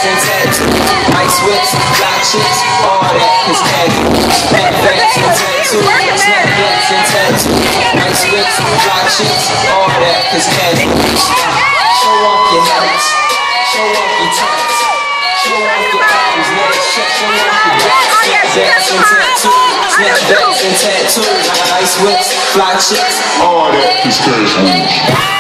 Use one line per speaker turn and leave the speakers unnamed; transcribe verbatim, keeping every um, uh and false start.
and tattoos, ice whips, black chicks, all that is heavy. Snapbacks and tattoos, snapbacks and tattoos, ice whips, black chicks, all that is heavy. Show off your nuts, show off your tats, show off your arms, legs, check, show off your back. Snapbacks and tattoos, snapbacks and tattoos, ice whips, black chicks, all that is heavy.